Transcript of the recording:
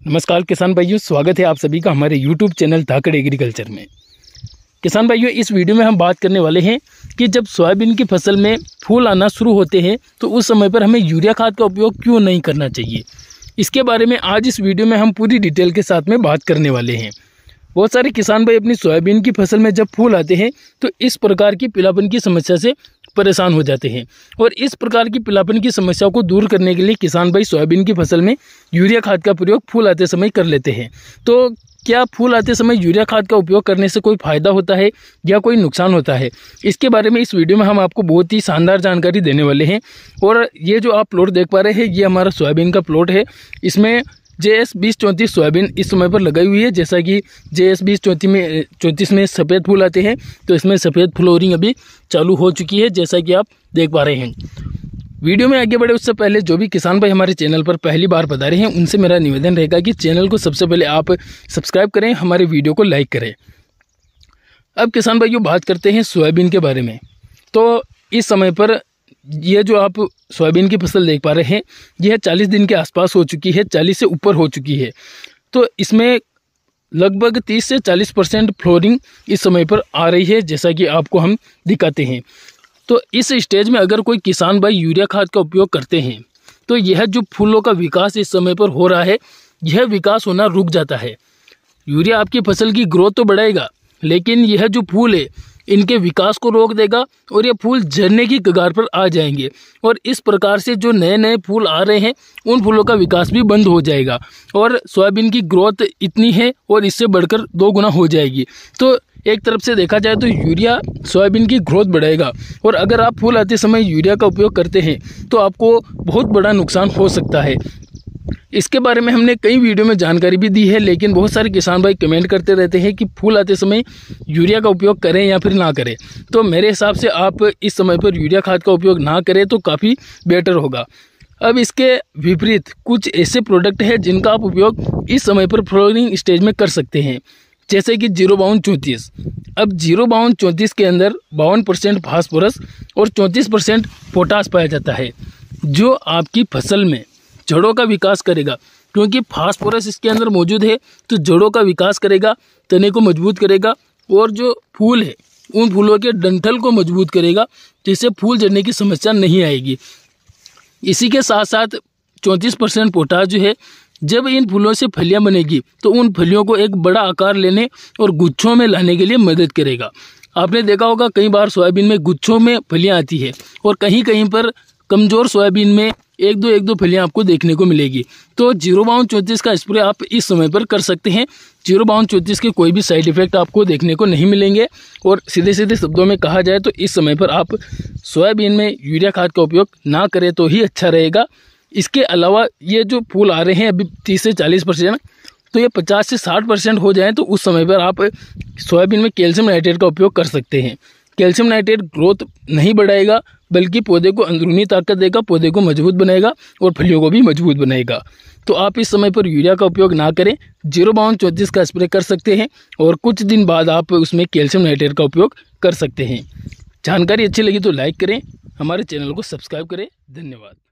नमस्कार किसान भाइयों, स्वागत है आप सभी का हमारे YouTube चैनल धाकड़ एग्रीकल्चर में। किसान भाइयों, इस वीडियो में हम बात करने वाले हैं कि जब सोयाबीन की फसल में फूल आना शुरू होते हैं तो उस समय पर हमें यूरिया खाद का उपयोग क्यों नहीं करना चाहिए। इसके बारे में आज इस वीडियो में हम पूरी डिटेल के साथ में बात करने वाले हैं। बहुत सारे किसान भाई अपनी सोयाबीन की फसल में जब फूल आते हैं तो इस प्रकार की पीलापन की समस्या से परेशान हो जाते हैं और इस प्रकार की पीलापन की समस्या को दूर करने के लिए किसान भाई सोयाबीन की फसल में यूरिया खाद का प्रयोग फूल आते समय कर लेते हैं। तो क्या फूल आते समय यूरिया खाद का उपयोग करने से कोई फ़ायदा होता है या कोई नुकसान होता है, इसके बारे में इस वीडियो में हम आपको बहुत ही शानदार जानकारी देने वाले हैं। और ये जो आप प्लॉट देख पा रहे हैं ये हमारा सोयाबीन का प्लॉट है। इसमें JS 2034 सोयाबीन इस समय पर लगाई हुई है। जैसा कि JS 2034 में सफ़ेद फूल आते हैं तो इसमें सफ़ेद फ्लोरिंग अभी चालू हो चुकी है, जैसा कि आप देख पा रहे हैं। वीडियो में आगे बढ़े उससे पहले जो भी किसान भाई हमारे चैनल पर पहली बार पधारे हैं उनसे मेरा निवेदन रहेगा कि चैनल को सबसे पहले आप सब्सक्राइब करें, हमारे वीडियो को लाइक करें। अब किसान भाइयों बात करते हैं सोयाबीन के बारे में। तो इस समय पर ये जो आप सोयाबीन की फसल देख पा रहे हैं यह 40 दिन के आसपास हो चुकी है, 40 से ऊपर हो चुकी है। तो इसमें लगभग 30 से 40% फ्लोरिंग इस समय पर आ रही है, जैसा कि आपको हम दिखाते हैं। तो इस स्टेज में अगर कोई किसान भाई यूरिया खाद का उपयोग करते हैं तो यह जो फूलों का विकास इस समय पर हो रहा है यह विकास होना रुक जाता है। यूरिया आपकी फसल की ग्रोथ तो बढ़ाएगा लेकिन यह जो फूल है इनके विकास को रोक देगा और ये फूल झड़ने की कगार पर आ जाएंगे और इस प्रकार से जो नए नए फूल आ रहे हैं उन फूलों का विकास भी बंद हो जाएगा और सोयाबीन की ग्रोथ इतनी है और इससे बढ़कर 2 गुना हो जाएगी। तो एक तरफ से देखा जाए तो यूरिया सोयाबीन की ग्रोथ बढ़ाएगा और अगर आप फूल आते समय यूरिया का उपयोग करते हैं तो आपको बहुत बड़ा नुकसान हो सकता है। इसके बारे में हमने कई वीडियो में जानकारी भी दी है, लेकिन बहुत सारे किसान भाई कमेंट करते रहते हैं कि फूल आते समय यूरिया का उपयोग करें या फिर ना करें। तो मेरे हिसाब से आप इस समय पर यूरिया खाद का उपयोग ना करें तो काफ़ी बेटर होगा। अब इसके विपरीत कुछ ऐसे प्रोडक्ट हैं जिनका आप उपयोग इस समय पर फ्लोरिंग स्टेज में कर सकते हैं, जैसे कि 05234। अब 05234 के अंदर 52% फास्फोरस और 34% पोटास पाया जाता है, जो आपकी फसल में जड़ों का विकास करेगा। क्योंकि फास्फोरस इसके अंदर मौजूद है तो जड़ों का विकास करेगा, तने को मजबूत करेगा और जो फूल है उन फूलों के डंठल को मजबूत करेगा, जिससे फूल झड़ने की समस्या नहीं आएगी। इसी के साथ साथ 34% पोटास जो है, जब इन फूलों से फलियां बनेगी तो उन फलियों को एक बड़ा आकार लेने और गुच्छों में लाने के लिए मदद करेगा। आपने देखा होगा कई बार सोयाबीन में गुच्छों में फलियां आती है और कहीं कहीं पर कमज़ोर सोयाबीन में एक दो फलियां आपको देखने को मिलेगी। तो 05234 का स्प्रे आप इस समय पर कर सकते हैं। 05234 के कोई भी साइड इफेक्ट आपको देखने को नहीं मिलेंगे और सीधे सीधे शब्दों में कहा जाए तो इस समय पर आप सोयाबीन में यूरिया खाद का उपयोग ना करें तो ही अच्छा रहेगा। इसके अलावा ये जो फूल आ रहे हैं अभी 30 से 40%, तो ये 50 से 60% हो जाए तो उस समय पर आप सोयाबीन में कैल्शियम नाइट्रेट का उपयोग कर सकते हैं। कैल्शियम नाइट्रेट ग्रोथ नहीं बढ़ाएगा बल्कि पौधे को अंदरूनी ताकत देगा, पौधे को मजबूत बनाएगा और फलियों को भी मजबूत बनाएगा। तो आप इस समय पर यूरिया का उपयोग ना करें, 05234 का स्प्रे कर सकते हैं और कुछ दिन बाद आप उसमें कैल्शियम नाइट्रेट का उपयोग कर सकते हैं। जानकारी अच्छी लगी तो लाइक करें, हमारे चैनल को सब्सक्राइब करें। धन्यवाद।